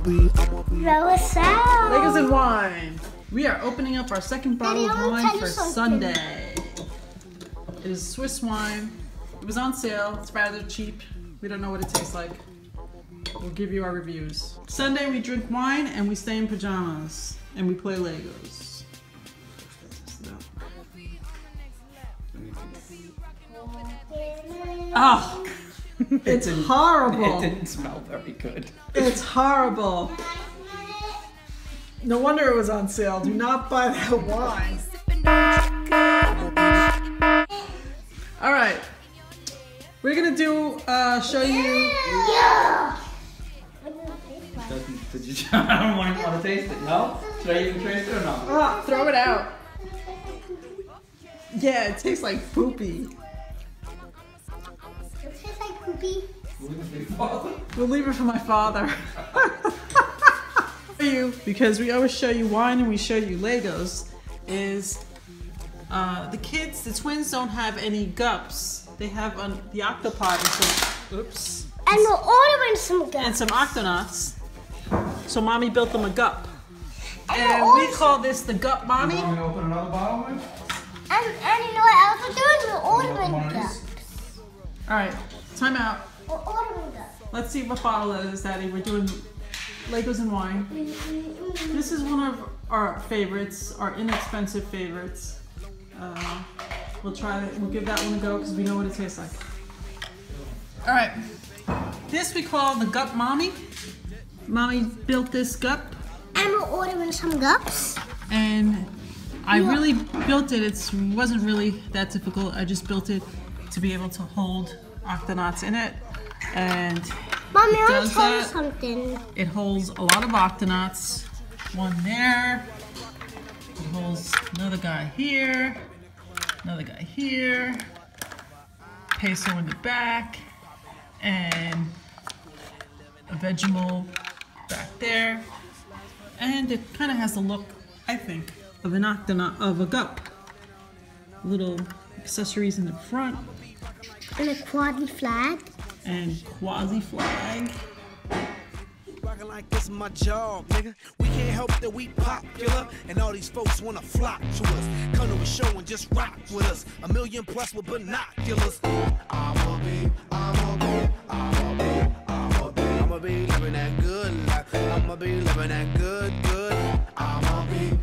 Legos and wine. We are opening up our second bottle of wine for Sunday. It is Swiss wine. It was on sale. It's rather cheap. We don't know what it tastes like. We'll give you our reviews. Sunday we drink wine and we stay in pajamas and we play Legos. Oh, it's horrible. It didn't smell very good. It's horrible. No wonder it was on sale. Do not buy that wine. All right, we're gonna do show you. Did you? I don't want to taste it. No? Should I even taste it or not? Throw it out. Yeah, it tastes like poopy. It tastes like poopy. We'll leave it for my father. Because we always show you wine and we show you Legos, is the kids, the twins don't have any Gups. They have the Octopod and some, oops. And we're ordering some Gups. And some Octonauts. So mommy built them a Gup. And we call this the Gup Mommy. You want me to open another bottle, man? And you know what else we're doing? We're ordering Gups. Alright, time out. We're ordering Gups. Let's see what bottle that is, Daddy. We're doing Legos and wine. This is one of our favorites, our inexpensive favorites. We'll try it. We'll give that one a go because we know what it tastes like. All right, this we call the Gup Mommy. Mommy built this Gup. And we're ordering some Gups. And I really built it. It wasn't really that difficult. I just built it to be able to hold Octonauts in it. And Mommy, I want to tell you something. It holds a lot of Octonauts. One there. It holds another guy here. Another guy here. Peso in the back. And a Vegemite back there. And it kind of has the look, I think, of an Octonaut, of a Gup. Little accessories in the front. And a quasi flag. And quasi flag. Rockin' like this is my job, nigga. We can't help that we popular, and all these folks wanna flock to us. Come to a show and just rock with us. 1 million plus with binoculars. I'ma be living that good life. I'ma be living that good. I'ma be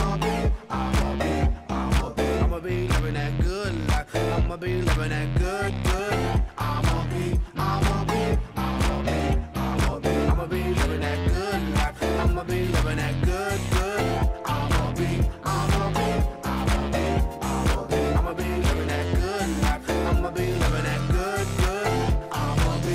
living that good life. I'ma be living that good. I'ma be living that good life. I'ma be living that good. I'ma be living that good life. I'ma be living that good. I'ma be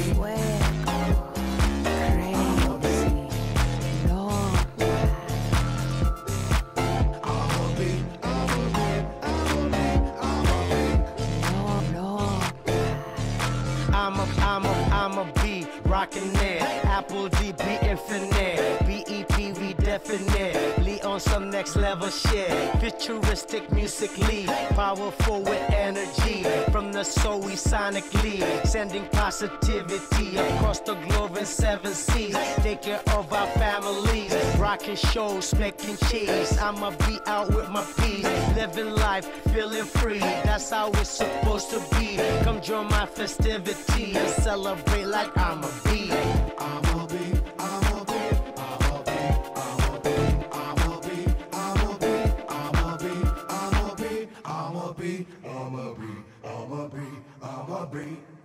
I'ma be rockin' it. Apple DB infinite. BEP we definitely on some next level shit. Futuristic musically, powerful with energy. From the soul we sonically sending positivity across the globe in 7 seas. Take care of our families. Rockin' shows, making cheese. I'ma be out with my peace. Living life, feeling free. That's how it's supposed to be. Come join my festivity and celebrate like I'ma be. I'ma be